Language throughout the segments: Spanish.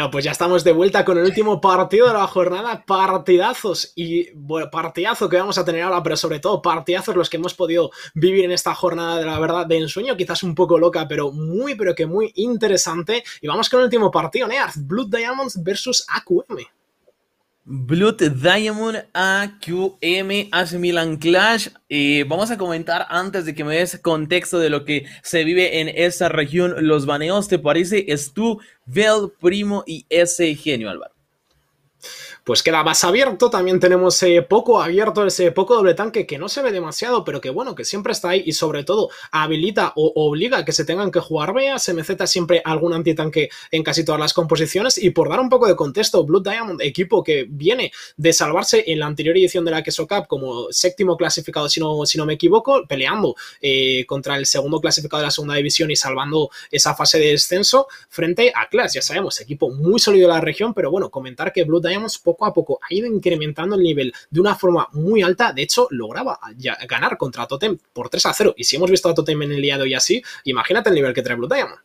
Bueno, pues ya estamos de vuelta con el último partido de la jornada. Partidazos y bueno, partidazo que vamos a tener ahora, pero sobre todo partidazos los que hemos podido vivir en esta jornada de la verdad de ensueño, quizás un poco loca, pero que muy interesante. Y vamos con el último partido, Nearth, Blood Diamonds versus AQM. Blood Diamond AQM AC Milan Clash. Vamos a comentar antes de que me des contexto de lo que se vive en esta región. Los baneos, ¿te parece? Stu, Vel, Primo y ese genio, Álvaro. Pues queda más abierto, también tenemos poco abierto, ese poco doble tanque que no se ve demasiado, pero que bueno, que siempre está ahí y sobre todo habilita o obliga a que se tengan que jugar veas. MZ siempre algún antitanque en casi todas las composiciones. Y por dar un poco de contexto, Blood Diamond, equipo que viene de salvarse en la anterior edición de la Queso Cup como séptimo clasificado, si no me equivoco, peleando contra el segundo clasificado de la segunda división y salvando esa fase de descenso frente a Clash. Ya sabemos, equipo muy sólido de la región, pero bueno, comentar que Blood Diamonds poco a poco ha ido incrementando el nivel de una forma muy alta. De hecho, lograba ganar contra Totem por 3-0. Y si hemos visto a Totem en el día de hoy así, imagínate el nivel que trae Blood Diamond.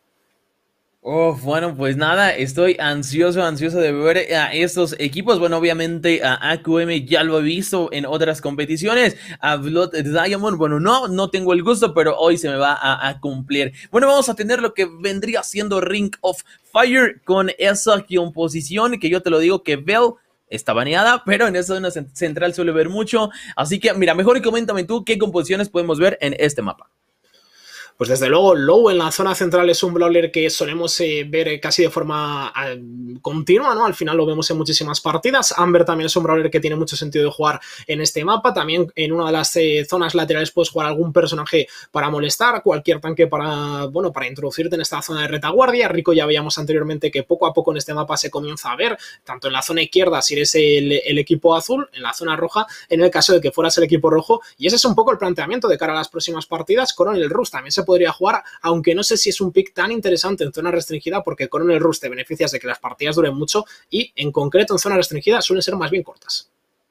Bueno, pues nada, estoy ansioso de ver a estos equipos. Bueno, obviamente a AQM ya lo he visto en otras competiciones. A Blood Diamond, bueno, no tengo el gusto, pero hoy se me va a cumplir. Bueno, vamos a tener lo que vendría siendo Ring of Fire con esa composición que yo te lo digo que Vel está baneada, pero en esa zona central suele ver mucho. Así que, mira, mejor y coméntame tú qué composiciones podemos ver en este mapa. Pues desde luego, Low en la zona central es un brawler que solemos ver casi de forma continua, ¿no? Al final lo vemos en muchísimas partidas. Amber también es un brawler que tiene mucho sentido de jugar en este mapa. También en una de las zonas laterales puedes jugar algún personaje para molestar, cualquier tanque para introducirte en esta zona de retaguardia. Rico ya veíamos anteriormente que poco a poco en este mapa se comienza a ver, tanto en la zona izquierda si eres el equipo azul, en la zona roja en el caso de que fueras el equipo rojo. Y ese es un poco el planteamiento de cara a las próximas partidas. Coronel Rush también se podría jugar, aunque no sé si es un pick tan interesante en zona restringida, porque Coronel Rush te beneficias de que las partidas duren mucho y en concreto en zona restringida suelen ser más bien cortas.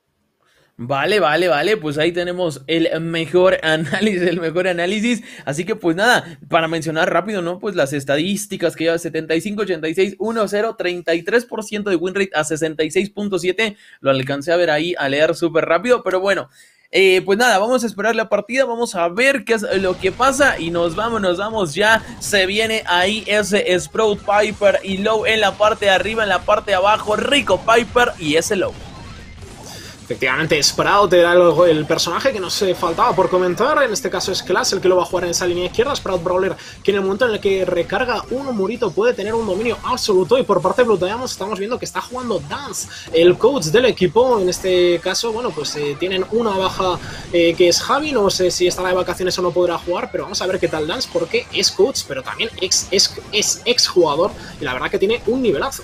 Vale, pues ahí tenemos el mejor análisis, así que pues nada, para mencionar rápido, ¿no? Pues las estadísticas que lleva 75, 86, 1-0, 33% de win rate a 66.7, lo alcancé a ver ahí, a leer súper rápido, pero bueno. Pues nada, vamos a esperar la partida, vamos a ver qué es lo que pasa y nos vamos ya, se viene ahí ese Sprout, Piper y Low en la parte de arriba, en la parte de abajo, Rico, Piper y ese Low. Efectivamente, Sprout era el personaje que nos faltaba por comentar. En este caso es Clash el que lo va a jugar en esa línea izquierda. Sprout Brawler que en el momento en el que recarga un murito puede tener un dominio absoluto. Y por parte de Blood Diamond estamos viendo que está jugando Dance, el coach del equipo. En este caso, bueno, pues tienen una baja que es Javi. No sé si estará de vacaciones o no podrá jugar, pero vamos a ver qué tal Dance, porque es coach, pero también es ex jugador. Y la verdad que tiene un nivelazo.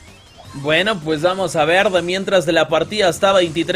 Bueno, pues vamos a ver, de mientras de la partida está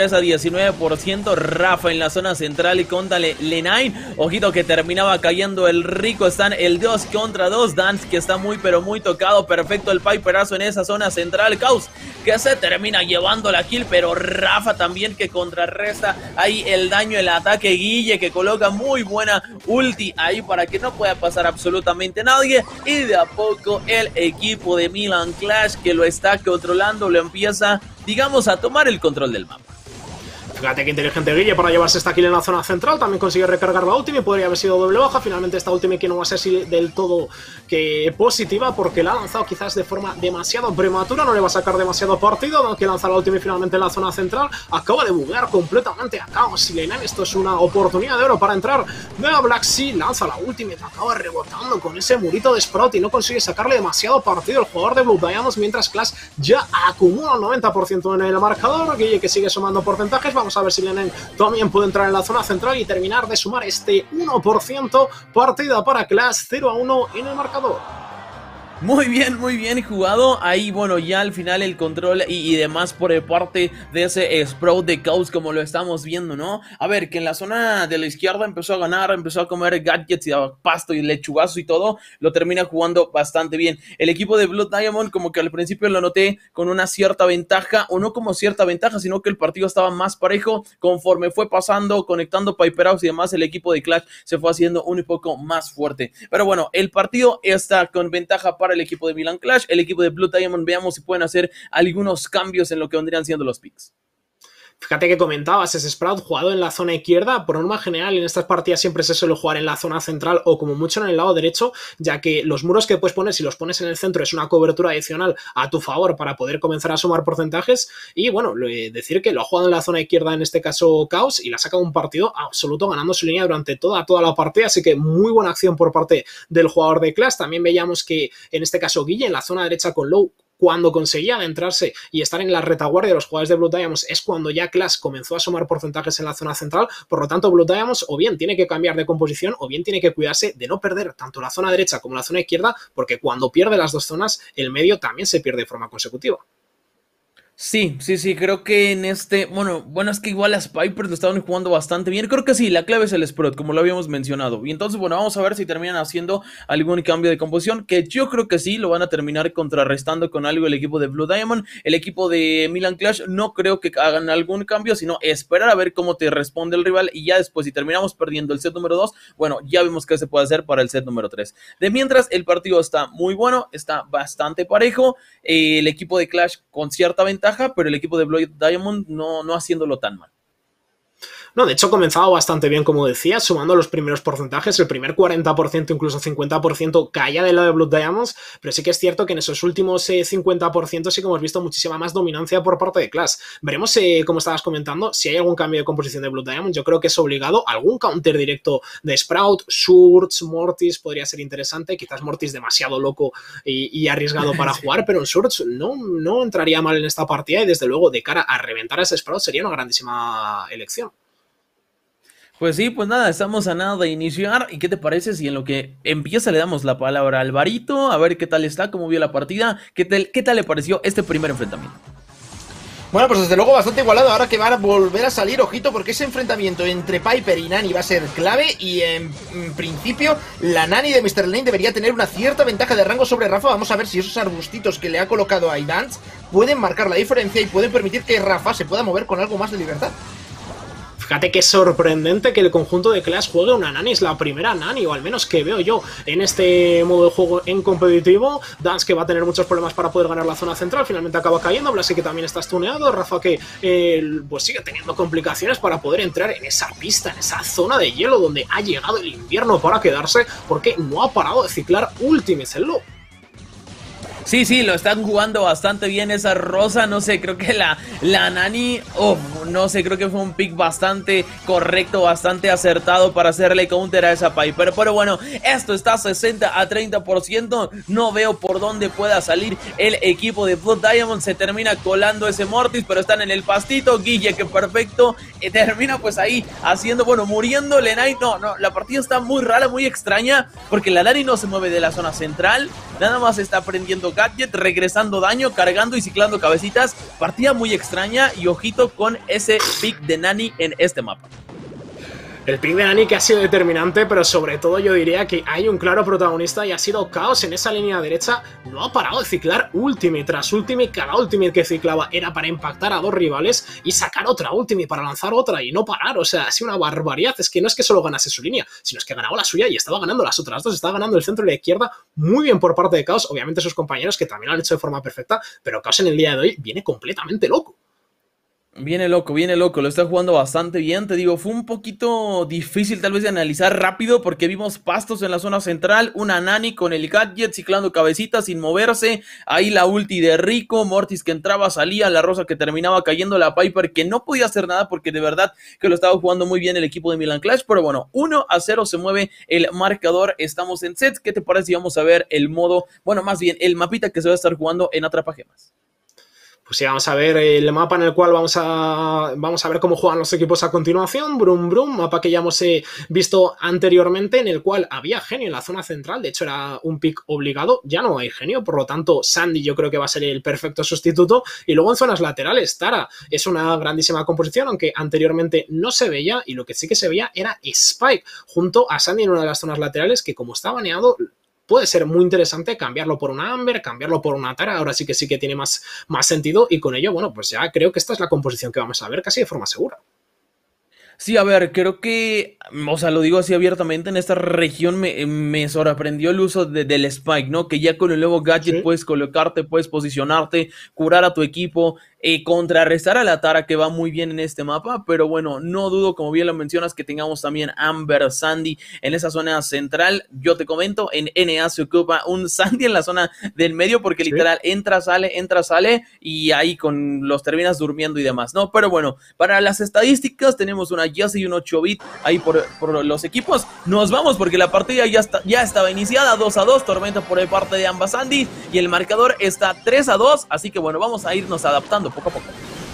23-19%, Rafa en la zona central y contra Lenine, ojito que terminaba cayendo el Rico, están el 2 contra 2, Dance que está muy tocado, perfecto el Piperazo en esa zona central, Caos que se termina llevando la kill, pero Rafa también que contrarresta ahí el daño, el ataque, Guille que coloca muy buena ulti ahí para que no pueda pasar absolutamente nadie, y de a poco el equipo de Milan Clash que lo está controlando, lo empieza, digamos, a tomar el control del mapa. Fíjate que inteligente Guille para llevarse esta kill en la zona central. También consigue recargar la ultimate. Podría haber sido doble baja. Finalmente esta ultimate que no va a ser así del todo que positiva, porque la ha lanzado quizás de forma demasiado prematura. No le va a sacar demasiado partido. Que lanza la ultimate finalmente en la zona central. Acaba de buguear completamente a Chaos y Lenine. Esto es una oportunidad de oro para entrar de la Black Sea. Lanza la ultimate. Acaba rebotando con ese murito de Sprout y no consigue sacarle demasiado partido el jugador de Blood Diamonds, mientras Clash ya acumula un 90% en el marcador. Guille que sigue sumando porcentajes. Vamos a ver si Lenine también puede entrar en la zona central y terminar de sumar este 1%. Partida para Clash, 0-1 en el marcador. Muy bien jugado. Ahí, bueno, ya al final el control y demás por parte de ese Sprout de Chaos, como lo estamos viendo, ¿no? A ver, que en la zona de la izquierda empezó a ganar, empezó a comer gadgets y pasto y lechugazo y todo, lo termina jugando bastante bien. El equipo de Blood Diamond, como que al principio lo noté con una cierta ventaja, o no como cierta ventaja, sino que el partido estaba más parejo. Conforme fue pasando, conectando Piperouts y demás, el equipo de Clash se fue haciendo un poco más fuerte. Pero bueno, el partido está con ventaja para para el equipo de Milan Clash. El equipo de Blue Diamond, veamos si pueden hacer algunos cambios en lo que vendrían siendo los picks. Fíjate que comentabas, ese Sprout jugado en la zona izquierda, por norma general en estas partidas siempre se suele jugar en la zona central o como mucho en el lado derecho, ya que los muros que puedes poner, si los pones en el centro, es una cobertura adicional a tu favor para poder comenzar a sumar porcentajes. Y bueno, decir que lo ha jugado en la zona izquierda, en este caso Chaos, y le ha sacado un partido absoluto ganando su línea durante toda la partida, así que muy buena acción por parte del jugador de Clash. También veíamos que en este caso Guille en la zona derecha con Low, cuando conseguía adentrarse y estar en la retaguardia de los jugadores de Blue Diamonds, es cuando ya Clash comenzó a sumar porcentajes en la zona central. Por lo tanto, Blue Diamonds o bien tiene que cambiar de composición o bien tiene que cuidarse de no perder tanto la zona derecha como la zona izquierda, porque cuando pierde las dos zonas, el medio también se pierde de forma consecutiva. Sí, creo que en este, bueno, es que igual las Pipers lo estaban jugando bastante bien. Creo que sí, la clave es el Sprout, como lo habíamos mencionado. Y entonces, bueno, vamos a ver si terminan haciendo algún cambio de composición, que yo creo que sí, lo van a terminar contrarrestando con algo el equipo de Blue Diamond. El equipo de Milan Clash no creo que hagan algún cambio, sino esperar a ver cómo te responde el rival, y ya después, si terminamos perdiendo el set número 2, bueno, ya vemos qué se puede hacer para el set número 3. De mientras, el partido está muy bueno, está bastante parejo, el equipo de Clash con cierta ventaja, pero el equipo de Blue Diamond no haciéndolo tan mal. No, de hecho, comenzaba bastante bien, como decía, sumando los primeros porcentajes. El primer 40%, incluso 50%, caía del lado de Blue Diamonds, pero sí que es cierto que en esos últimos 50% sí que hemos visto muchísima más dominancia por parte de Clash. Veremos, como estabas comentando, si hay algún cambio de composición de Blue Diamonds. Yo creo que es obligado. Algún counter directo de Sprout, Surge, Mortis podría ser interesante. Quizás Mortis demasiado loco y arriesgado para jugar, pero en Surge no entraría mal en esta partida, y desde luego, de cara a reventar a ese Sprout, sería una grandísima elección. Pues sí, pues nada, estamos a nada de iniciar. ¿Y qué te parece si en lo que empieza le damos la palabra a Alvarito? A ver qué tal está, cómo vio la partida, qué tal le pareció este primer enfrentamiento. Bueno, pues desde luego bastante igualado. Ahora que van a volver a salir, ojito, porque ese enfrentamiento entre Piper y Nani va a ser clave. Y en principio la Nani de Mr. Lane debería tener una cierta ventaja de rango sobre Rafa. Vamos a ver si esos arbustitos que le ha colocado a Idance pueden marcar la diferencia y pueden permitir que Rafa se pueda mover con algo más de libertad. Fíjate que es sorprendente que el conjunto de Clash juegue una Nani, es la primera Nani, o al menos que veo yo en este modo de juego en competitivo. Dance, que va a tener muchos problemas para poder ganar la zona central, finalmente acaba cayendo. Blasi, que también está stuneado. Rafa, que pues sigue teniendo complicaciones para poder entrar en esa pista, en esa zona de hielo donde ha llegado el invierno para quedarse, porque no ha parado de ciclar Ultimates el Low. Sí, lo están jugando bastante bien esa Rosa, no sé, creo que la Nani, no sé, creo que fue un pick bastante correcto, bastante acertado para hacerle counter a esa Piper, pero bueno, esto está 60 a 30%, no veo por dónde pueda salir el equipo de Blue Diamond. Se termina colando ese Mortis, pero están en el pastito. Guille, que perfecto, termina pues ahí haciendo, bueno, muriendo Lenai. No, la partida está muy rara, muy extraña, porque la Nani no se mueve de la zona central, nada más está prendiendo gadget, regresando daño, cargando y ciclando cabecitas. Partida muy extraña, y ojito con ese pick de Nani en este mapa. El pick de Nani que ha sido determinante, pero sobre todo yo diría que hay un claro protagonista y ha sido Chaos en esa línea derecha. No ha parado de ciclar ultimate tras ultimate. Cada ultimate que ciclaba era para impactar a dos rivales y sacar otra ultimate para lanzar otra y no parar. O sea, ha sido una barbaridad. Es que no es que solo ganase su línea, sino es que ganaba la suya y estaba ganando las otras dos. Estaba ganando el centro y la izquierda muy bien por parte de Chaos. Obviamente sus compañeros, que también lo han hecho de forma perfecta, pero Chaos en el día de hoy viene completamente loco. Viene loco, lo está jugando bastante bien. Te digo, fue un poquito difícil tal vez de analizar rápido, porque vimos pastos en la zona central, una Nani con el gadget ciclando cabecitas sin moverse, ahí la ulti de Rico, Mortis que entraba, salía, la Rosa que terminaba cayendo, la Piper que no podía hacer nada porque de verdad que lo estaba jugando muy bien el equipo de Milan Clash. Pero bueno, 1-0 se mueve el marcador, estamos en sets. ¿Qué te parece si vamos a ver el modo, bueno, más bien el mapita que se va a estar jugando en Atrapagemas? Pues sí, vamos a ver el mapa en el cual vamos a ver cómo juegan los equipos a continuación. Brum Brum, mapa que ya hemos visto anteriormente, en el cual había genio en la zona central. De hecho, era un pick obligado. Ya no hay genio, por lo tanto, Sandy yo creo que va a ser el perfecto sustituto. Y luego en zonas laterales, Tara es una grandísima composición, aunque anteriormente no se veía. Y lo que sí que se veía era Spike junto a Sandy en una de las zonas laterales, que como está baneado, puede ser muy interesante cambiarlo por una Amber, cambiarlo por una Tara. Ahora sí que tiene más sentido, y con ello, bueno, pues ya creo que esta es la composición que vamos a ver casi de forma segura. Sí, a ver, creo que, o sea, lo digo así abiertamente, en esta región me sorprendió el uso del Spike, ¿no? Que ya con el nuevo gadget Sí. puedes colocarte, puedes posicionarte, curar a tu equipo, contrarrestar a la Tara, que va muy bien en este mapa, pero bueno, no dudo, como bien lo mencionas, que tengamos también Amber, Sandy en esa zona central. Yo te comento, en NA se ocupa un Sandy en la zona del medio, porque Sí. literal entra, sale, y ahí con los terminas durmiendo y demás, ¿no? Pero bueno, para las estadísticas tenemos una Jazz y un 8-bit ahí por los equipos. Nos vamos porque la partida ya estaba iniciada, 2-2, tormenta por parte de ambas Sandy, y el marcador está 3-2, así que bueno, vamos a irnos adaptando poco a poco.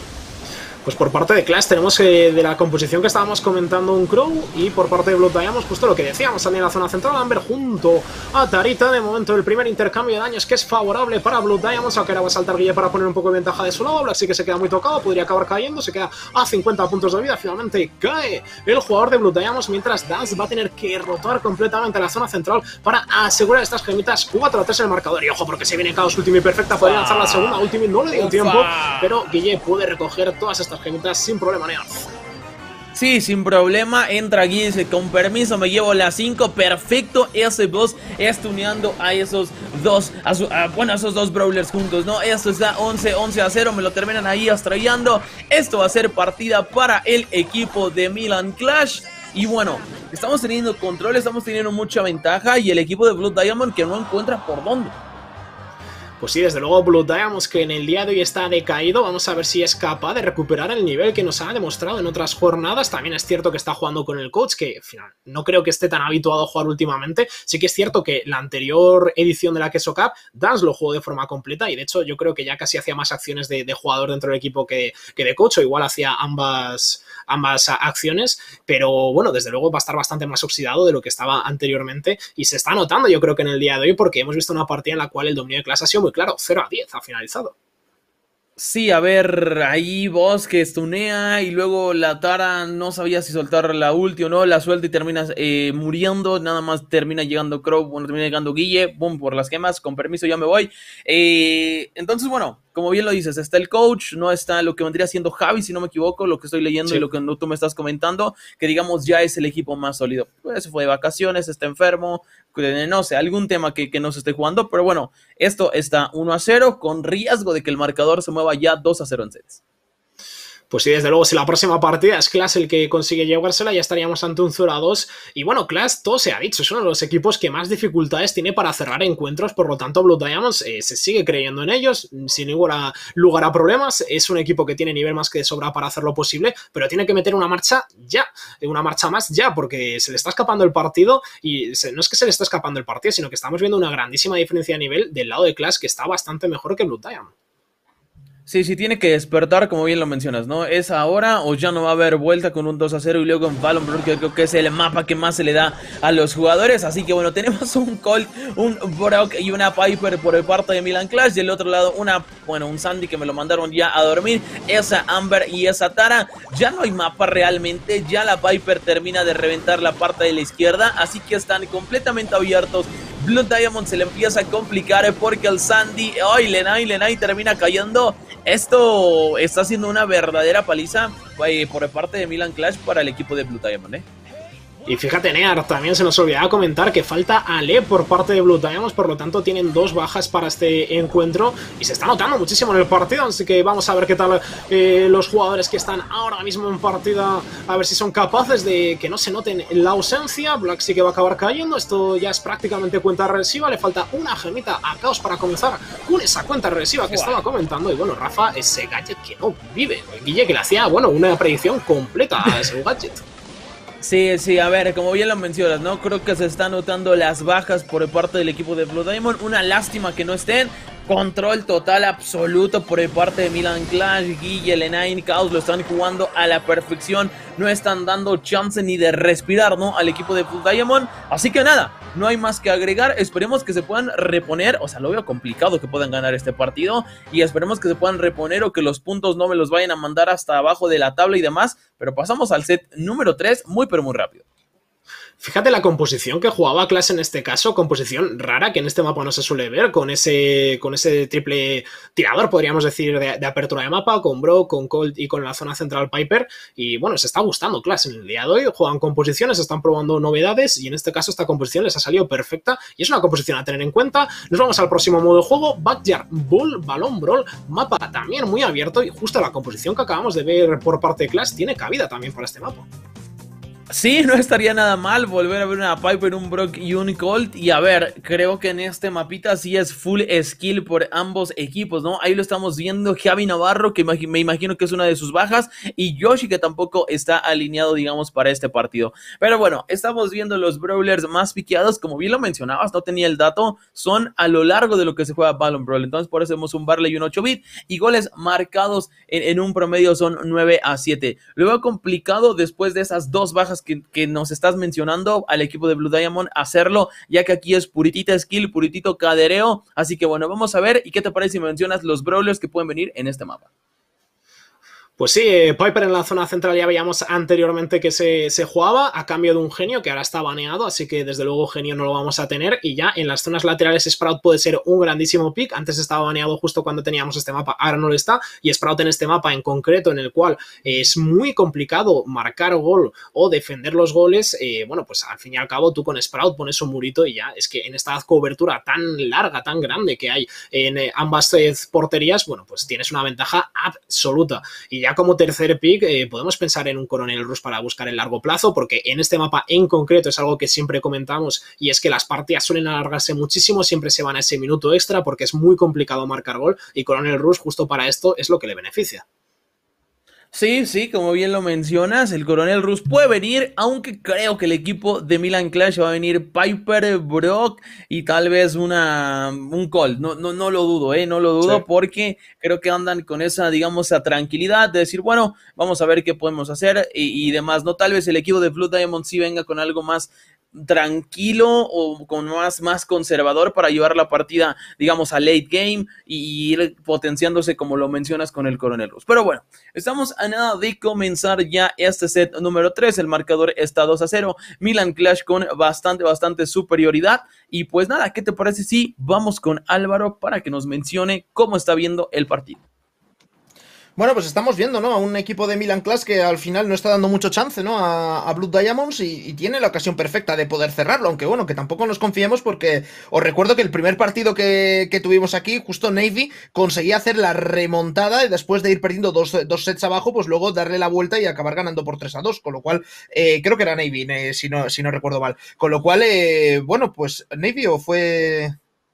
Pues por parte de Clash tenemos de la composición que estábamos comentando un Crow, y por parte de Blood Diamonds justo lo que decíamos también en la zona central, Amber junto a Tarita. De momento el primer intercambio de daños que es favorable para Blood Diamonds, aunque ahora va a saltar Guille para poner un poco de ventaja de su lado. Black sí que se queda muy tocado, podría acabar cayendo, se queda a 50 puntos de vida, finalmente cae el jugador de Blood Diamonds, mientras Dance va a tener que rotar completamente la zona central para asegurar estas gemitas. 4-3 el marcador, y ojo porque se viene Chaos Ultimate perfecta, podría lanzar la segunda Ultimate, no le dio tiempo, pero Guille puede recoger todas estas gemitas sin problema, Neaz. Sí, sin problema, entra Guille, con permiso me llevo la 5, perfecto, ese boss estuneando a esos dos, bueno, a esos dos brawlers juntos, ¿no? Esto está 11-0, me lo terminan ahí estrellando. Esto va a ser partida para el equipo de Milan Clash. Y bueno, estamos teniendo control, estamos teniendo mucha ventaja, y el equipo de Blood Diamond que no encuentra por dónde. Pues sí, desde luego Blood Diamonds, que en el día de hoy está decaído. Vamos a ver si es capaz de recuperar el nivel que nos ha demostrado en otras jornadas. También es cierto que está jugando con el coach, que al final no creo que esté tan habituado a jugar últimamente. Sí que es cierto que la anterior edición de la Queso Cup, Dance lo jugó de forma completa, y de hecho yo creo que ya casi hacía más acciones de jugador dentro del equipo que de coach, o igual hacía ambas acciones, pero bueno, desde luego va a estar bastante más oxidado de lo que estaba anteriormente, y se está notando yo creo que en el día de hoy, porque hemos visto una partida en la cual el dominio de clase ha sido muy claro, 0-10 ha finalizado. Sí, a ver, ahí vos que stunea y luego la Tara no sabía si soltar la ulti o no, la suelta y terminas muriendo, nada más termina llegando Crow, bueno, termina llegando Guille, boom, por las gemas, con permiso ya me voy. Entonces, bueno, como bien lo dices, está el coach, no está lo que vendría siendo Javi, si no me equivoco, lo que estoy leyendo, sí, y lo que tú me estás comentando, que digamos ya es el equipo más sólido. Pues se fue de vacaciones, está enfermo, no sé, algún tema que no se esté jugando, pero bueno, esto está 1-0 con riesgo de que el marcador se mueva ya 2-0 en sets. Pues sí, desde luego, si la próxima partida es Clash el que consigue llevársela, ya estaríamos ante un 0-2. Y bueno, Clash, todo se ha dicho, es uno de los equipos que más dificultades tiene para cerrar encuentros, por lo tanto Blood Diamonds se sigue creyendo en ellos, sin ningún lugar a problemas. Es un equipo que tiene nivel más que de sobra para hacer lo posible, pero tiene que meter una marcha ya, una marcha más ya, porque se le está escapando el partido, y no es que se le está escapando el partido, sino que estamos viendo una grandísima diferencia de nivel del lado de Clash, que está bastante mejor que Blood Diamond. Sí, tiene que despertar, como bien lo mencionas, ¿no? Es ahora o ya no va a haber vuelta con un 2-0 y luego en Fallon, porque creo que es el mapa que más se le da a los jugadores. Así que bueno, tenemos un Colt, un Brock y una Piper por el parte de Milan Clash. Y del otro lado un Sandy que me lo mandaron ya a dormir. Esa Amber y esa Tara. Ya no hay mapa realmente, ya la Piper termina de reventar la parte de la izquierda. Así que están completamente abiertos. Blood Diamond se le empieza a complicar porque el Sandy, Lenai termina cayendo. Esto está siendo una verdadera paliza por parte de Milan Clash para el equipo de Blue Diamond, Y fíjate, Near, también se nos olvidaba comentar que falta Ale por parte de Blue Diamonds, por lo tanto tienen 2 bajas para este encuentro y se está notando muchísimo en el partido, así que vamos a ver qué tal los jugadores que están ahora mismo en partida, a ver si son capaces de que no se noten la ausencia. Black sí que va a acabar cayendo, esto ya es prácticamente cuenta regresiva, le falta una gemita a Chaos para comenzar con esa cuenta regresiva que estaba comentando. Y bueno, Rafa, ese gadget que no vive, Guille que le hacía, bueno, una predicción completa a ese gadget. Sí, a ver, como bien lo mencionas, ¿no? Creo que se están notando las bajas por parte del equipo de Blue Diamond. Una lástima que no estén. Control total absoluto por parte de Milan Clash, Guille, Lenai, Chaos lo están jugando a la perfección, no están dando chance ni de respirar, ¿no? Al equipo de Blue Diamond, así que nada, no hay más que agregar, esperemos que se puedan reponer, o sea, lo veo complicado que puedan ganar este partido, y esperemos que se puedan reponer o que los puntos no me los vayan a mandar hasta abajo de la tabla y demás, pero pasamos al set número 3 muy pero muy rápido. Fíjate la composición que jugaba Clash en este caso, composición rara que en este mapa no se suele ver, con ese triple tirador, podríamos decir, de apertura de mapa, con Brock, con Colt y con la zona central Piper. Y bueno, se está gustando Clash en el día de hoy, juegan composiciones, están probando novedades y en este caso esta composición les ha salido perfecta y es una composición a tener en cuenta. Nos vamos al próximo modo de juego, Backyard Bull, Balón Brawl, mapa también muy abierto y justo la composición que acabamos de ver por parte de Clash tiene cabida también para este mapa. Sí, no estaría nada mal volver a ver una Piper, un Brock y un Colt. Y a ver, creo que en este mapita sí es full skill por ambos equipos, ¿no? Ahí lo estamos viendo, Javi Navarro, que me imagino que es una de sus bajas, y Yoshi, que tampoco está alineado, digamos, para este partido. Pero bueno, estamos viendo los brawlers más piqueados, como bien lo mencionabas, no tenía el dato, son a lo largo de lo que se juega Balón Brawl. Entonces por eso vemos un Barley y un 8-bit, y goles marcados en un promedio son 9-7. Lo veo complicado después de esas dos bajas que nos estás mencionando al equipo de Blue Diamond hacerlo, ya que aquí es puritita skill, puritito cadereo, así que bueno, vamos a ver, y qué te parece si mencionas los brawlers que pueden venir en este mapa. Pues sí, Piper en la zona central ya veíamos anteriormente que se jugaba a cambio de un genio que ahora está baneado, así que desde luego genio no lo vamos a tener, y ya en las zonas laterales Sprout puede ser un grandísimo pick. Antes estaba baneado justo cuando teníamos este mapa, ahora no lo está, y Sprout en este mapa en concreto, en el cual es muy complicado marcar gol o defender los goles, bueno, pues al fin y al cabo tú con Sprout pones un murito y ya, es que en esta cobertura tan larga, tan grande que hay en ambas porterías, bueno, pues tienes una ventaja absoluta. Y ya como tercer pick podemos pensar en un Coronel Rush para buscar el largo plazo, porque en este mapa en concreto es algo que siempre comentamos, y es que las partidas suelen alargarse muchísimo, siempre se van a ese minuto extra porque es muy complicado marcar gol, y Coronel Rush justo para esto es lo que le beneficia. Sí, como bien lo mencionas, el Coronel Rush puede venir, aunque creo que el equipo de Milan Clash va a venir Piper, Brock y tal vez un Colt. No lo dudo, no lo dudo, sí, porque creo que andan con esa, digamos, esa tranquilidad de decir, bueno, vamos a ver qué podemos hacer y demás, ¿no? Tal vez el equipo de Blue Diamond sí venga con algo más tranquilo o con más conservador para llevar la partida, digamos, a late game y ir potenciándose como lo mencionas con el Coronel Rush. Pero bueno, estamos a nada de comenzar ya este set número 3, el marcador está 2-0, Milan Clash con bastante superioridad, y pues nada, ¿qué te parece si vamos con Álvaro para que nos mencione cómo está viendo el partido? Bueno, pues estamos viendo, ¿no? A un equipo de Milan Clash que al final no está dando mucho chance, ¿no? A Blue Diamonds y tiene la ocasión perfecta de poder cerrarlo, aunque bueno, que tampoco nos confiemos porque os recuerdo que el primer partido que tuvimos aquí, justo Navy conseguía hacer la remontada y después de ir perdiendo dos sets abajo, pues luego darle la vuelta y acabar ganando por 3-2, con lo cual, creo que era Navy, si no recuerdo mal. Con lo cual, bueno, pues Navy o fue...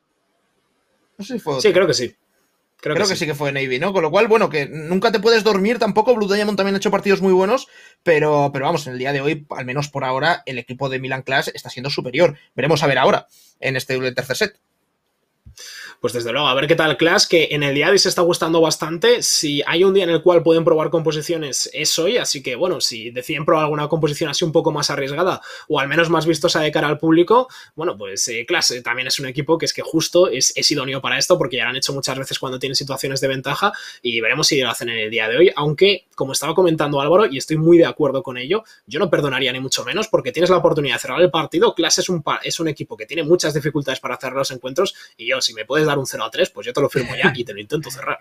No sé si fue otro. Sí, creo que sí. Creo que sí que fue Navy, ¿no? Con lo cual, bueno, que nunca te puedes dormir tampoco. Blue Diamond también ha hecho partidos muy buenos, pero vamos, en el día de hoy, al menos por ahora, el equipo de Milan Clash está siendo superior. Veremos a ver ahora, en este tercer set. Pues desde luego, a ver qué tal Clash, que en el día de hoy se está gustando bastante. Si hay un día en el cual pueden probar composiciones, es hoy, así que bueno, si deciden probar alguna composición así un poco más arriesgada, o al menos más vistosa de cara al público, bueno, pues Clash también es un equipo que es que justo es idóneo para esto, porque ya lo han hecho muchas veces cuando tienen situaciones de ventaja, y veremos si lo hacen en el día de hoy, aunque, como estaba comentando Álvaro, y estoy muy de acuerdo con ello, yo no perdonaría ni mucho menos, porque tienes la oportunidad de cerrar el partido. Clash es un equipo que tiene muchas dificultades para cerrar los encuentros, y yo, si me puedes dar un 0-3, pues yo te lo firmo ya y te lo intento cerrar.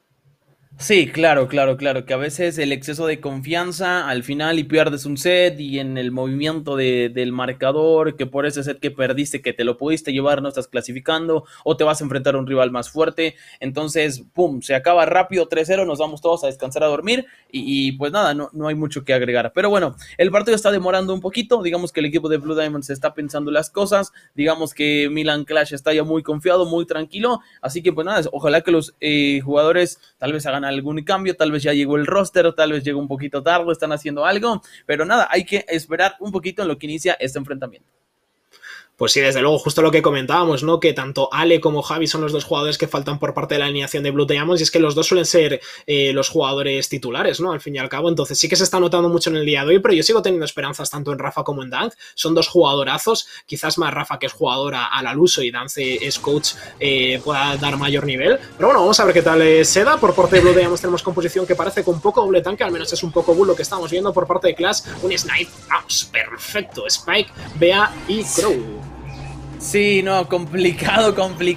Sí, claro, que a veces el exceso de confianza al final y pierdes un set y en el movimiento del marcador, que por ese set que perdiste, que te lo pudiste llevar, no estás clasificando o te vas a enfrentar a un rival más fuerte, entonces, pum, se acaba rápido 3-0, nos vamos todos a descansar a dormir y pues nada, no hay mucho que agregar, pero bueno, el partido está demorando un poquito, digamos que el equipo de Blue Diamond se está pensando las cosas, digamos que Milan Clash está ya muy confiado, muy tranquilo, así que pues nada, ojalá que los jugadores tal vez hagan algún cambio, tal vez ya llegó el roster, tal vez llegó un poquito tarde, están haciendo algo, pero nada, hay que esperar un poquito en lo que inicia este enfrentamiento. Pues sí, desde luego, justo lo que comentábamos, ¿no? Que tanto Ale como Javi son los dos jugadores que faltan por parte de la alineación de Blue Diamonds, y es que los dos suelen ser los jugadores titulares, ¿no? Al fin y al cabo, entonces sí que se está notando mucho en el día de hoy, pero yo sigo teniendo esperanzas tanto en Rafa como en Dance. Son dos jugadorazos, quizás más Rafa, que es jugadora al uso, y Dance es coach, pueda dar mayor nivel. Pero bueno, vamos a ver qué tal se da. Por parte de Blue Diamonds tenemos composición que parece con poco doble tanque, al menos es un poco bull lo que estamos viendo por parte de Clash. Un snipe, vamos, perfecto, Spike, Bea y Crow. Sí, no, complicado.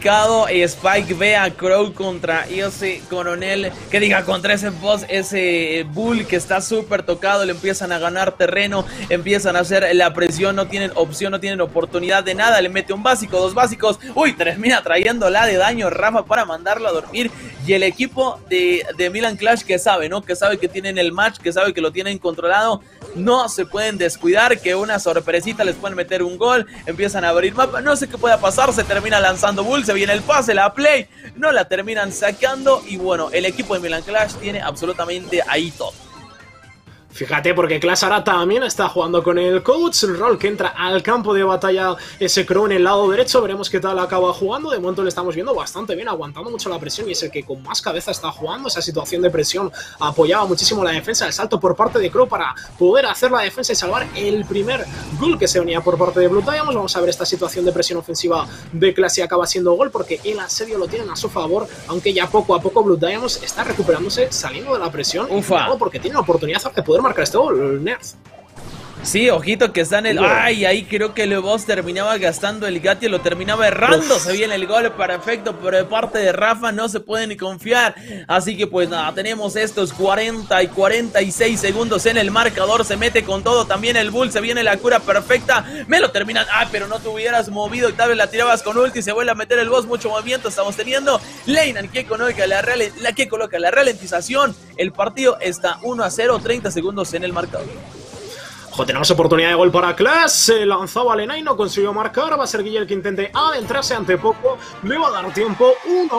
Spike ve a Crow contra ese coronel, que diga, contra ese boss, ese bull que está súper tocado. Le empiezan a ganar terreno, empiezan a hacer la presión, no tienen opción, no tienen oportunidad de nada. Le mete un básico, dos básicos, uy, termina trayendo la de daño Rafa para mandarlo a dormir. Y el equipo de Milan Clash, que sabe, ¿no? Que sabe que tienen el match, que sabe que lo tienen controlado, no se pueden descuidar, que una sorpresita les pueden meter un gol, empiezan a abrir mapa, no sé qué pueda pasar, se termina lanzando bull, se viene el pase, la play, no la terminan sacando, y bueno, el equipo de Milan Clash tiene absolutamente ahí todo. Fíjate, porque Clash ahora también está jugando con el coach, el rol que entra al campo de batalla ese Crow en el lado derecho. Veremos qué tal acaba jugando. De momento le estamos viendo bastante bien, aguantando mucho la presión, y es el que con más cabeza está jugando. Esa situación de presión apoyaba muchísimo la defensa. El salto por parte de Crow para poder hacer la defensa y salvar el primer gol que se venía por parte de Blue Diamonds. Vamos a ver esta situación de presión ofensiva de Clash si acaba siendo gol, porque el asedio lo tienen a su favor, aunque ya poco a poco Blue Diamonds está recuperándose, saliendo de la presión. Ufa. Porque tiene la oportunidad de poder marcar este gol, Nerds. Sí, ojito que está en el... ¡Ay! Ahí creo que el boss terminaba gastando el Gatti, lo terminaba errando. Se viene el gol perfecto, pero de parte de Rafa no se puede ni confiar. Así que pues nada, tenemos estos 40 y 46 segundos en el marcador. Se mete con todo también el Bull, se viene la cura perfecta. Me lo terminan... ¡Ah! Pero no te hubieras movido y tal vez la tirabas con ulti. Se vuelve a meter el boss, mucho movimiento estamos teniendo. Leynan que coloca la ralentización. El partido está 1-0, 30 segundos en el marcador. Ojo, tenemos oportunidad de gol para Clash. Se lanzaba Lenay, no consiguió marcar. Va a ser Guille el que intente adentrarse ante poco. Le va a dar tiempo.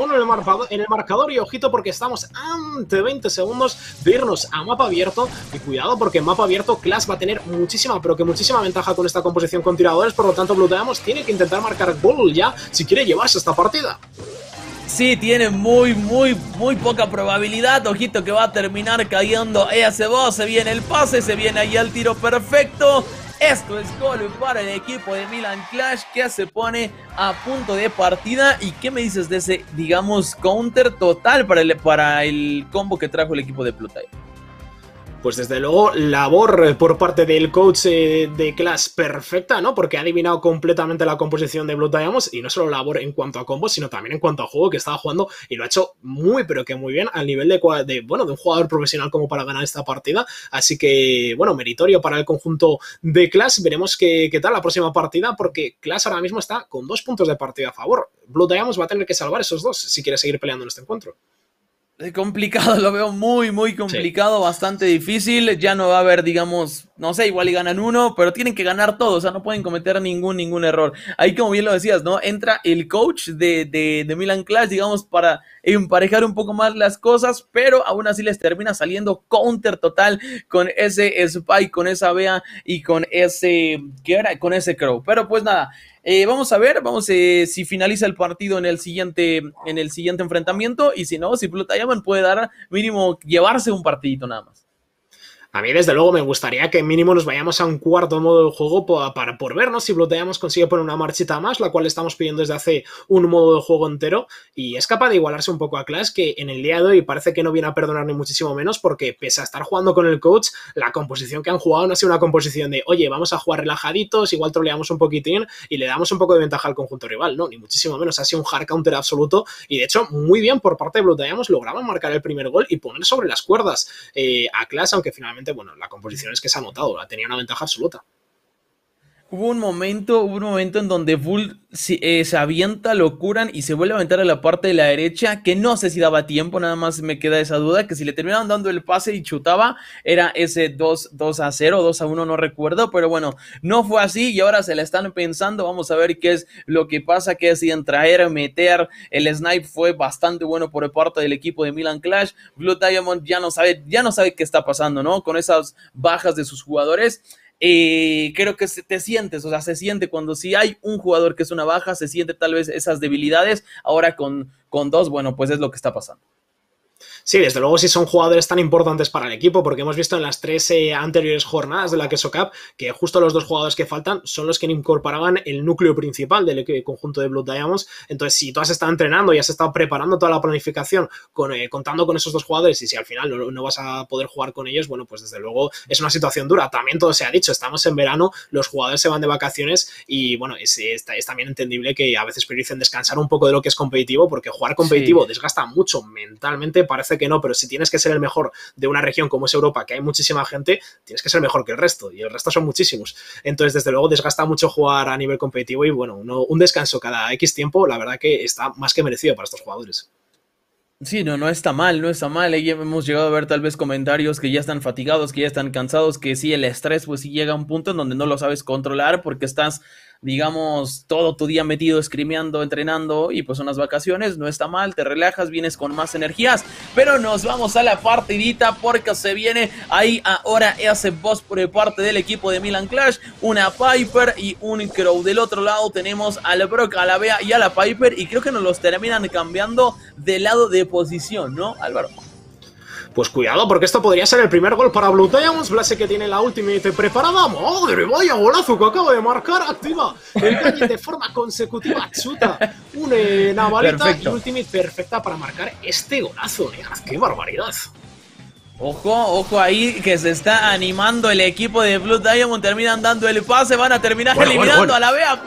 1-1 en el marcador. Y ojito, porque estamos ante 20 segundos de irnos a mapa abierto. Y cuidado, porque en mapa abierto Clash va a tener muchísima, pero que muchísima ventaja con esta composición con tiradores. Por lo tanto, Blue Diamonds tiene que intentar marcar gol ya si quiere llevarse esta partida. Sí, tiene muy poca probabilidad. Ojito que va a terminar cayendo ese boss. Se viene el pase, se viene ahí el tiro perfecto. Esto es gol para el equipo de Milan Clash, que se pone a punto de partida. ¿Y qué me dices de ese, digamos, counter total para el combo que trajo el equipo de Plutai? Pues desde luego, labor por parte del coach de Clash perfecta, ¿no? Porque ha adivinado completamente la composición de Blue Diamonds, y no solo labor en cuanto a combos, sino también en cuanto a juego que estaba jugando, y lo ha hecho muy, pero que muy bien, al nivel de un jugador profesional como para ganar esta partida. Así que, bueno, meritorio para el conjunto de Clash. Veremos qué tal la próxima partida, porque Clash ahora mismo está con 2 puntos de partida a favor. Blue Diamonds va a tener que salvar esos 2 si quiere seguir peleando en este encuentro. Complicado, lo veo muy complicado, sí. Bastante difícil. Ya no va a haber, digamos, no sé, igual y ganan uno, pero tienen que ganar todo, o sea, no pueden cometer ningún error. Ahí, como bien lo decías, ¿no? Entra el coach de Milan Clash, digamos, para emparejar un poco más las cosas, pero aún así les termina saliendo counter total con ese Spike, con esa Bea y con ese, ¿qué era? Con ese Crow. Pero pues nada, vamos a ver, si finaliza el partido en el siguiente enfrentamiento, y si no, si Blue Diamond puede dar mínimo llevarse un partidito nada más. A mí, desde luego, me gustaría que mínimo nos vayamos a un cuarto modo de juego por vernos si Blue Diamonds consigue poner una marchita más, la cual estamos pidiendo desde hace un modo de juego entero, y es capaz de igualarse un poco a Clash, que en el día de hoy parece que no viene a perdonar ni muchísimo menos, porque pese a estar jugando con el coach, la composición que han jugado no ha sido una composición de, oye, vamos a jugar relajaditos, igual troleamos un poquitín y le damos un poco de ventaja al conjunto rival. No, ni muchísimo menos, ha sido un hard counter absoluto, y de hecho, muy bien por parte de Blue Diamonds, lograban marcar el primer gol y poner sobre las cuerdas a Clash, aunque finalmente, bueno, la composición es que se ha notado, tenía una ventaja absoluta. Hubo un momento en donde Bull se avienta, lo curan y se vuelve a aventar a la parte de la derecha, que no sé si daba tiempo, nada más me queda esa duda, que si le terminaban dando el pase y chutaba, era ese 2-0, 2-1, no recuerdo, pero bueno, no fue así y ahora se la están pensando. Vamos a ver qué es lo que pasa, qué deciden traer, meter. El snipe fue bastante bueno por parte del equipo de Milan Clash. Blue Diamond ya no sabe qué está pasando, ¿no? Con esas bajas de sus jugadores. creo que te sientes, o sea, se siente cuando si hay un jugador que es una baja, se siente tal vez esas debilidades. Ahora con dos, bueno, pues es lo que está pasando. Sí, desde luego sí son jugadores tan importantes para el equipo, porque hemos visto en las 3 anteriores jornadas de la Queso Cup que justo los 2 jugadores que faltan son los que incorporaban el núcleo principal del conjunto de Blood Diamonds. Entonces, si tú has estado entrenando y has estado preparando toda la planificación contando con esos 2 jugadores, y si al final no vas a poder jugar con ellos, bueno, pues desde luego es una situación dura. También todo se ha dicho, estamos en verano, los jugadores se van de vacaciones y bueno, es también entendible que a veces prioricen descansar un poco de lo que es competitivo, porque jugar competitivo desgasta mucho mentalmente. Parece que no, pero si tienes que ser el mejor de una región como es Europa, que hay muchísima gente, tienes que ser mejor que el resto, y el resto son muchísimos. Entonces, desde luego, desgasta mucho jugar a nivel competitivo, y bueno, un descanso cada X tiempo, la verdad que está más que merecido para estos jugadores. Sí, no está mal, no está mal. Ahí hemos llegado a ver tal vez comentarios que ya están fatigados, que ya están cansados, que sí, el estrés pues sí llega a un punto en donde no lo sabes controlar porque estás, digamos, todo tu día metido scrimeando, entrenando, y pues unas vacaciones, no está mal, te relajas, vienes con más energías. Pero nos vamos a la partidita porque se viene ahí ahora ese boss por parte del equipo de Milan Clash, una Piper y un Crow. Del otro lado tenemos al Brock, a la Bea y a la Piper, y creo que nos los terminan cambiando de lado de posición, ¿no, Álvaro? Pues cuidado, porque esto podría ser el primer gol para Blood Diamonds. Blase, que tiene la ultimate preparada. ¡Madre, vaya golazo que acaba de marcar! Activa el gadget de forma consecutiva. Chuta una navalita. Perfecto. Y ultimate perfecta para marcar este golazo. ¡Qué barbaridad! Ojo ahí que se está animando el equipo de Blood Diamond. Terminan dando el pase, van a terminar eliminando a la Bea.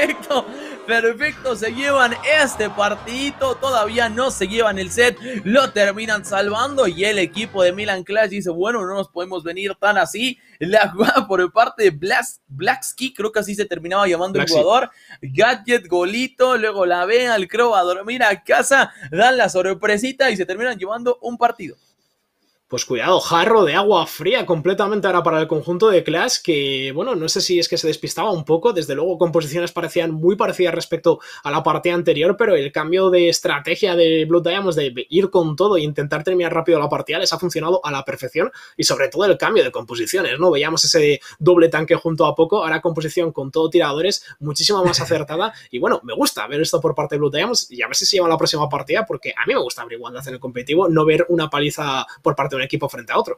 Perfecto, se llevan este partidito, todavía no se llevan el set, lo terminan salvando, y el equipo de Milan Clash dice, bueno, no nos podemos venir tan así. La jugada por parte de Blacksky, creo que así se terminaba llamando el jugador. Gadget, golito, luego la Bea, el Crow a dormir a casa, dan la sorpresita y se terminan llevando un partido. Pues cuidado, jarro de agua fría completamente ahora para el conjunto de Clash, que bueno, no sé si es que se despistaba un poco, desde luego composiciones parecían muy parecidas respecto a la partida anterior, pero el cambio de estrategia de Blood Diamonds de ir con todo e intentar terminar rápido la partida les ha funcionado a la perfección, y sobre todo el cambio de composiciones, ¿no? Veíamos ese doble tanque junto a poco, ahora composición con todo tiradores, muchísimo más acertada, y bueno, me gusta ver esto por parte de Blood Diamonds, y a ver si se lleva la próxima partida, porque a mí me gusta ver igualdad en el competitivo, no ver una paliza por parte de un equipo frente a otro.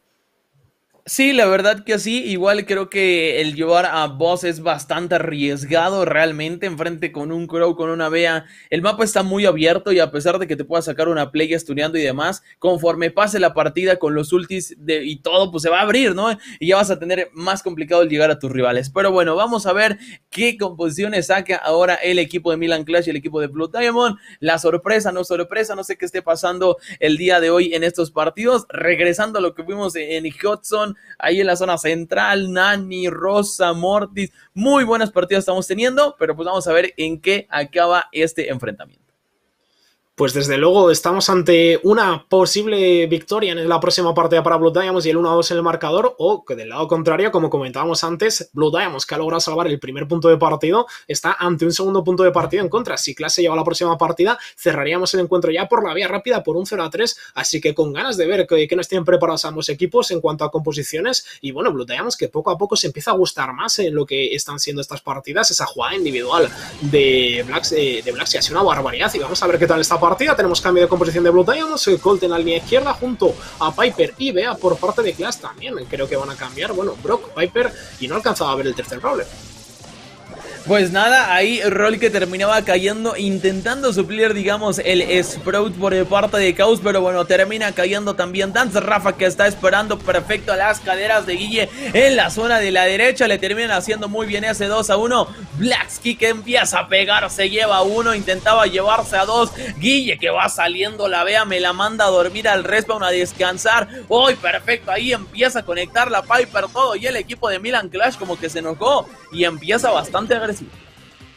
Sí, la verdad que sí, igual creo que el llevar a Boss es bastante arriesgado realmente, enfrente con un Crow, con una Bea. El mapa está muy abierto, y a pesar de que te puedas sacar una play estuneando y demás, conforme pase la partida con los ultis y todo, pues se va a abrir, ¿no? Y ya vas a tener más complicado el llegar a tus rivales. Pero bueno, vamos a ver qué composiciones saca ahora el equipo de Milan Clash y el equipo de Blood Diamond. La sorpresa, no sé qué esté pasando el día de hoy en estos partidos. Regresando a lo que vimos en Hudson, ahí en la zona central, Nani, Rosa, Mortis, muy buenas partidas estamos teniendo, pero pues vamos a ver en qué acaba este enfrentamiento. Pues desde luego estamos ante una posible victoria en la próxima partida para Blood Diamonds y el 1-2 en el marcador, o que del lado contrario, como comentábamos antes, Blood Diamonds, que ha logrado salvar el primer punto de partido, está ante un segundo punto de partido en contra. Si Clash se lleva la próxima partida, cerraríamos el encuentro ya por la vía rápida por un 0-3, así que con ganas de ver que nos tienen preparados ambos equipos en cuanto a composiciones, y bueno, Blood Diamonds que poco a poco se empieza a gustar más en lo que están siendo estas partidas. Esa jugada individual de Blacksky ha sido una barbaridad, y vamos a ver qué tal está partida. Tenemos cambio de composición de Blood Diamonds, Colt en la línea izquierda junto a Piper y Bea por parte de Clash también. Creo que van a cambiar, bueno, Brock, Piper, y no alcanzaba a ver el tercer roller. Pues nada, ahí rol que terminaba cayendo, intentando suplir, digamos, el Sprout por parte de Caos, pero bueno, termina cayendo también Dance. Rafa, que está esperando perfecto a las caderas de Guille en la zona de la derecha, le terminan haciendo muy bien ese 2-1. Blacksky, que empieza a pegar, se lleva 1, intentaba llevarse a 2. Guille, que va saliendo, la Bea me la manda a dormir al respawn, a descansar. ¡Uy, perfecto! Ahí empieza a conectar la Piper todo, y el equipo de Milan Clash como que se enojó y empieza bastante agresivo.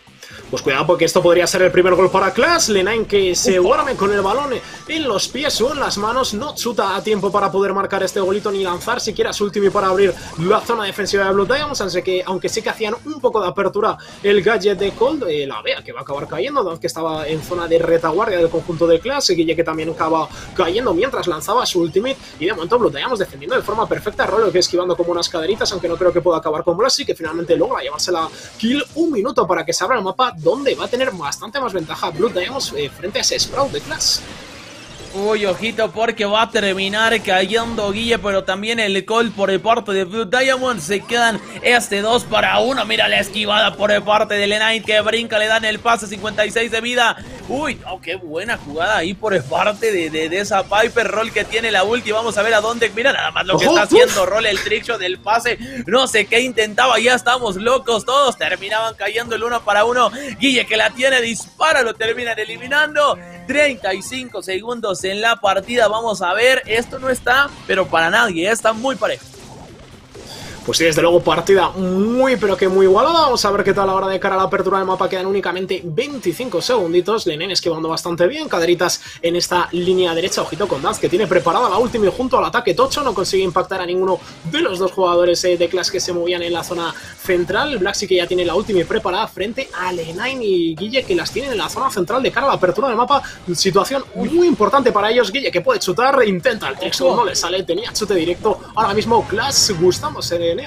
Pues cuidado porque esto podría ser el primer gol para Clash. L9 que se duerme con el balón en los pies o en las manos. No chuta a tiempo para poder marcar este golito ni lanzar siquiera su ultimate para abrir la zona defensiva de Blue Diamonds. Aunque sí que hacían un poco de apertura el gadget de Cold. La vea que va a acabar cayendo, dado que estaba en zona de retaguardia del conjunto de Clash. Guille que también acaba cayendo mientras lanzaba su ultimate. Y de momento Blue Diamonds defendiendo de forma perfecta. Rollo que esquivando como unas caderitas, aunque no creo que pueda acabar con Blasi, que finalmente logra llevarse la kill. Un minuto para que se abra el mapa, donde va a tener bastante más ventaja Blue Diamonds frente a ese Sprout de Clash. Uy, ojito porque va a terminar cayendo Guille, pero también el call por el parte de Blue Diamond. Se quedan 2 para 1. Mira la esquivada por el parte de L9 que brinca, le dan el pase, 56 de vida. Uy, oh, qué buena jugada ahí por el parte de esa Piper. Roll que tiene la ulti, vamos a ver a dónde. Mira nada más lo que está haciendo Roll, el trickshot del pase. No sé qué intentaba, ya estamos locos todos. Terminaban cayendo el 1 para 1. Guille que la tiene, dispara, lo terminan eliminando. 35 segundos en la partida, vamos a ver, esto no está, pero para nadie, está muy parejo. Pues sí, desde luego partida muy pero que muy igualada. Vamos a ver qué tal ahora de cara a la apertura del mapa. Quedan únicamente 25 segunditos. L9 esquivando bastante bien. Caderitas en esta línea derecha. Ojito con Dance que tiene preparada la última y junto al ataque tocho. No consigue impactar a ninguno de los dos jugadores de Clash que se movían en la zona central. Black sí que ya tiene la última preparada frente a L9 y Guille que las tienen en la zona central de cara a la apertura del mapa. Situación muy importante para ellos. Guille que puede chutar. Intenta el trickshot, no le sale. Tenía chute directo. Ahora mismo Clash gustándose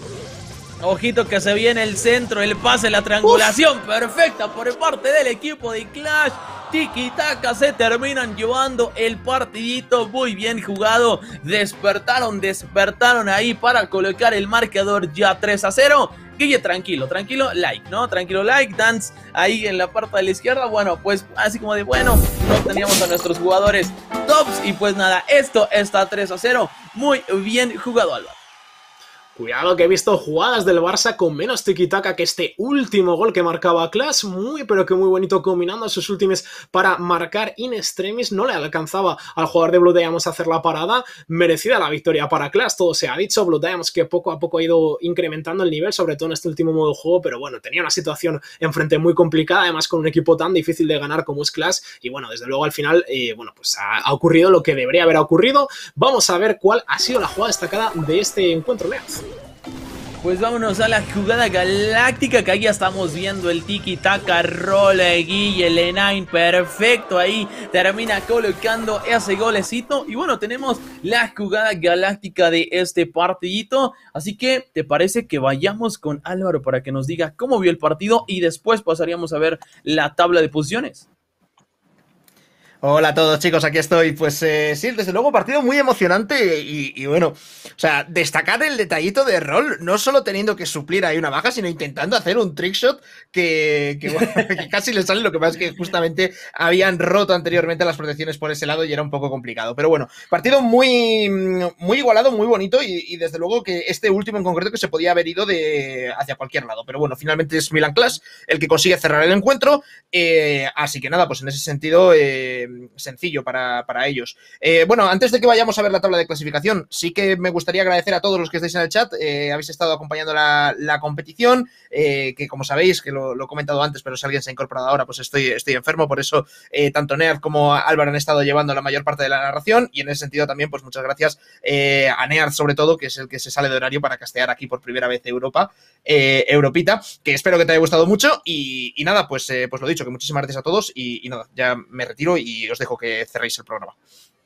Ojito que se viene el centro, el pase, la triangulación perfecta por parte del equipo de Clash. Tiki-taka, se terminan llevando el partidito, muy bien jugado. Despertaron ahí para colocar el marcador ya 3-0. Guille, tranquilo, like, ¿no? Tranquilo, like, Dance ahí en la parte de la izquierda. Bueno, pues así como de bueno, no teníamos a nuestros jugadores tops. Y pues nada, esto está 3-0. Muy bien jugado, Álvaro. Cuidado que he visto jugadas del Barça con menos tiki-taka que este último gol que marcaba Clash. Muy pero que muy bonito, combinando sus últimos para marcar in extremis. No le alcanzaba al jugador de Blue Diamonds a hacer la parada. Merecida la victoria para Clash, todo se ha dicho. Blue Diamonds que poco a poco ha ido incrementando el nivel, sobre todo en este último modo de juego. Pero bueno, tenía una situación enfrente muy complicada, además con un equipo tan difícil de ganar como es Clash. Y bueno, desde luego al final, bueno, pues ha ocurrido lo que debería haber ocurrido. Vamos a ver cuál ha sido la jugada destacada de este encuentro, Leaz. Pues vámonos a la jugada galáctica, que ahí ya estamos viendo el tiki-taka, Roll, Guille, L9, perfecto, ahí termina colocando ese golecito. Y bueno, tenemos la jugada galáctica de este partidito, así que ¿te parece que vayamos con Álvaro para que nos diga cómo vio el partido y después pasaríamos a ver la tabla de posiciones? Hola a todos, chicos, aquí estoy. Pues sí, desde luego partido muy emocionante y bueno, o sea, destacar el detallito de Roll, no solo teniendo que suplir ahí una baja, sino intentando hacer un trickshot bueno, que casi le sale. Lo que pasa es que justamente habían roto anteriormente las protecciones por ese lado y era un poco complicado. Pero bueno, partido muy igualado, muy bonito y desde luego que este último en concreto que se podía haber ido hacia cualquier lado. Pero bueno, finalmente es Milan Clash el que consigue cerrar el encuentro, así que nada, pues en ese sentido sencillo para ellos. Bueno, antes de que vayamos a ver la tabla de clasificación, sí que me gustaría agradecer a todos los que estáis en el chat. Habéis estado acompañando la competición, que como sabéis, que lo he comentado antes, pero si alguien se ha incorporado ahora, pues estoy enfermo, por eso tanto Neard como Álvaro han estado llevando la mayor parte de la narración, y en ese sentido también, pues muchas gracias a Neard sobre todo, que es el que se sale de horario para castear aquí por primera vez Europita, que espero que te haya gustado mucho, y nada, pues lo dicho, que muchísimas gracias a todos, y nada, ya me retiro y os dejo que cerréis el programa.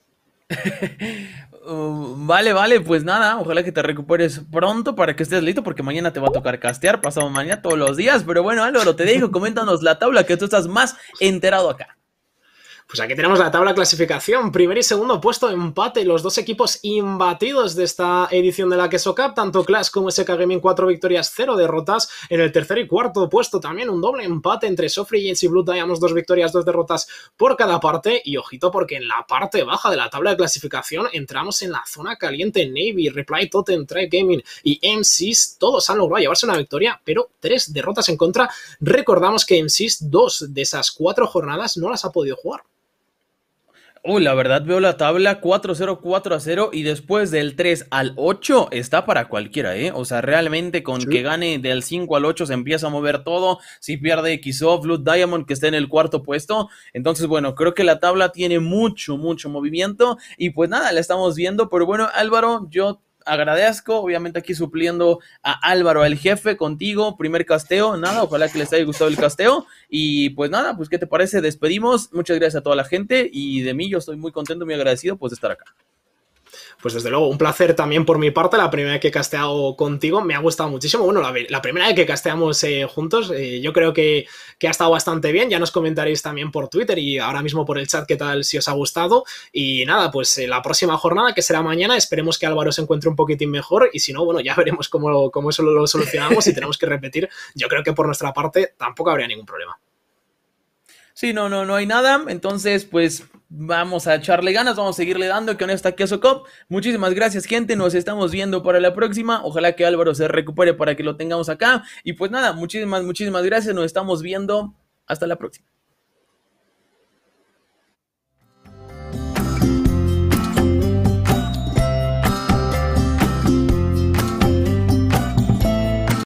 Vale, pues nada, ojalá que te recuperes pronto para que estés listo, porque mañana te va a tocar castear, pasado mañana, todos los días. Pero bueno, Álvaro, te dejo, coméntanos la tabla, que tú estás más enterado acá. Pues aquí tenemos la tabla de clasificación, primer y segundo puesto, empate, los dos equipos imbatidos de esta edición de la Queso Cup, tanto Clash como SK Gaming, 4 victorias, 0 derrotas. En el tercer y cuarto puesto también un doble empate entre Sofri y Blue Diamonds, 2 victorias, 2 derrotas por cada parte. Y ojito porque en la parte baja de la tabla de clasificación entramos en la zona caliente. Navy, Reply, Totem, Trek Gaming y MCs, todos han logrado llevarse una victoria, pero 3 derrotas en contra. Recordamos que MCs 2 de esas 4 jornadas no las ha podido jugar. La verdad veo la tabla 4-0, 4-0 y después del 3 al 8 está para cualquiera, ¿eh? O sea, realmente con Sí. que gane del 5 al 8 se empieza a mover todo. Si pierde XO, Blood Diamond que está en el cuarto puesto. Entonces, bueno, creo que la tabla tiene mucho, mucho movimiento y pues nada, la estamos viendo. Pero bueno, Álvaro, yo agradezco, obviamente aquí supliendo a Álvaro, el jefe, contigo, primer casteo, nada, ojalá que les haya gustado el casteo, y pues nada, pues ¿qué te parece? Despedimos, muchas gracias a toda la gente, y de mí yo estoy muy contento, muy agradecido pues de estar acá. Pues desde luego, un placer también por mi parte. La primera vez que he casteado contigo me ha gustado muchísimo. Bueno, la primera vez que casteamos juntos, yo creo que ha estado bastante bien. Ya nos comentaréis también por Twitter y ahora mismo por el chat qué tal, si os ha gustado. Y nada, pues la próxima jornada, que será mañana, esperemos que Álvaro se encuentre un poquitín mejor. Y si no, bueno, ya veremos cómo eso lo solucionamos. Si tenemos que repetir, yo creo que por nuestra parte tampoco habría ningún problema. Sí, no hay nada. Entonces, pues vamos a echarle ganas, vamos a seguirle dando con esta Queso Cup. Muchísimas gracias, gente. Nos estamos viendo para la próxima. Ojalá que Álvaro se recupere para que lo tengamos acá. Y pues nada, muchísimas gracias. Nos estamos viendo. Hasta la próxima.